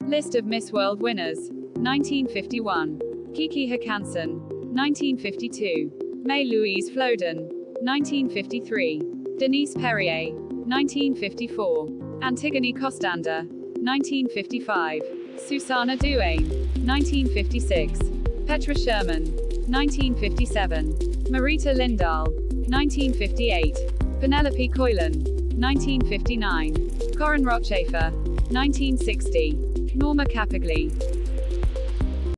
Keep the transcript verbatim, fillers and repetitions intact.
List of Miss World winners. nineteen fifty-one. Kiki Hakanson. nineteen fifty-two. May Louise Floden. nineteen fifty-three. Denise Perrier. nineteen fifty-four. Antigone Costander. nineteen fifty-five. Susanna Duane. nineteen fifty-six. Petra Sherman. nineteen fifty-seven. Marita Lindahl. nineteen fifty-eight. Penelope Coylan. nineteen fifty-nine. Corinne Rochaffer. nineteen sixty. Norma Capigli.